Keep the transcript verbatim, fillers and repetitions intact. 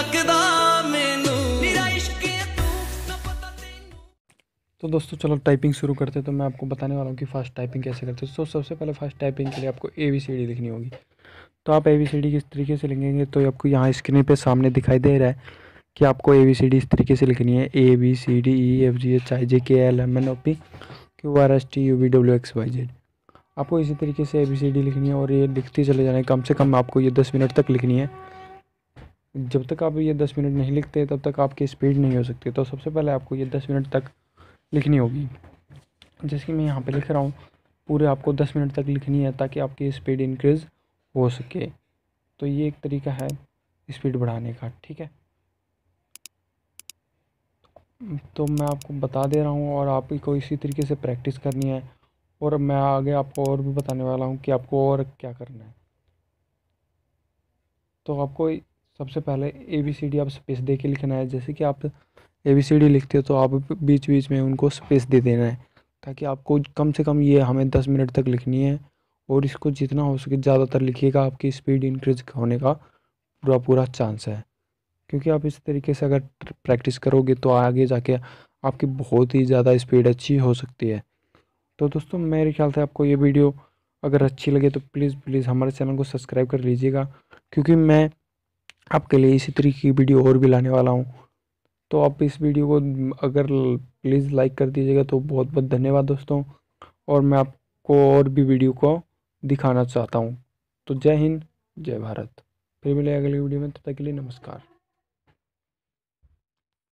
लगदा मैनू मेरा इश्क तू ना पता तेनू। तो दोस्तों चलो टाइपिंग शुरू करते हैं। तो मैं आपको बताने वाला हूँ कि फास्ट टाइपिंग कैसे करते हैं। तो सबसे पहले फास्ट टाइपिंग के लिए आपको ए बी सी डी लिखनी होगी। तो आप ए बी सी डी किस तरीके से लिखेंगे, तो आपको यहाँ स्क्रीन पे सामने दिखाई दे रहा है कि आपको ए बी सी डी इस तरीके से लिखनी है। A B C D E F G H I J K L M N O P Q R S T U V W X Y Z. आपको इसी तरीके से ए बी सी डी लिखनी है और ये लिखते चले जाना है। कम से कम आपको ये दस मिनट तक लिखनी है। जब तक आप ये दस मिनट नहीं लिखते तब तक आपकी स्पीड नहीं हो सकती। तो सबसे पहले आपको ये दस मिनट तक लिखनी होगी। जैसे कि मैं यहाँ पे लिख रहा हूँ, पूरे आपको दस मिनट तक लिखनी है ताकि आपकी स्पीड इंक्रीज़ हो सके। तो ये एक तरीका है स्पीड बढ़ाने का, ठीक है। तो मैं आपको बता दे रहा हूँ और आप को इसी तरीके से प्रैक्टिस करनी है। और मैं आगे आपको और भी बताने वाला हूँ कि आपको और क्या करना है। तो आपको सबसे पहले ए बी सी डी आप स्पेस दे के लिखना है। जैसे कि आप ए बी सी डी लिखते हो तो आप बीच बीच में उनको स्पेस दे देना है ताकि आपको कम से कम ये हमें दस मिनट तक लिखनी है। और इसको जितना हो सके ज़्यादातर लिखिएगा, आपकी स्पीड इंक्रीज होने का पूरा पूरा चांस है। क्योंकि आप इस तरीके से अगर प्रैक्टिस करोगे तो आगे जाके आपकी बहुत ही ज़्यादा स्पीड अच्छी हो सकती है। तो दोस्तों मेरे ख्याल से आपको ये वीडियो अगर अच्छी लगे तो प्लीज़ प्लीज़ हमारे चैनल को सब्सक्राइब कर लीजिएगा, क्योंकि मैं आपके लिए इसी तरीके की वीडियो और भी लाने वाला हूँ। तो आप इस वीडियो को अगर प्लीज़ लाइक कर दीजिएगा तो बहुत बहुत धन्यवाद दोस्तों। और मैं आपको और भी वीडियो को दिखाना चाहता हूँ। तो जय हिंद, जय भारत। फिर मिले अगली वीडियो में, तब तक के लिए नमस्कार।